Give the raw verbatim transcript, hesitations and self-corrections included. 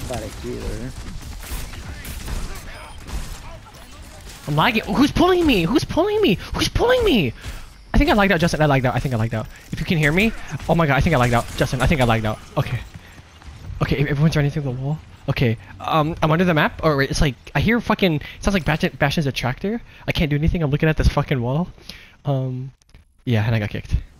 got a healer. I'm lagging. Who's pulling me? Who's pulling me? Who's pulling me? I think I lagged out, Justin. I lagged out. I think I lagged out. If you can hear me. Oh my god, I think I lagged out. Justin, I think I lagged out. Okay. Okay, everyone's running through the wall. Okay, um, I'm under the map. Or wait, it's like, I hear fucking, it sounds like Bastion, Bastion's a tractor. I can't do anything. I'm looking at this fucking wall. Um, yeah, and I got kicked.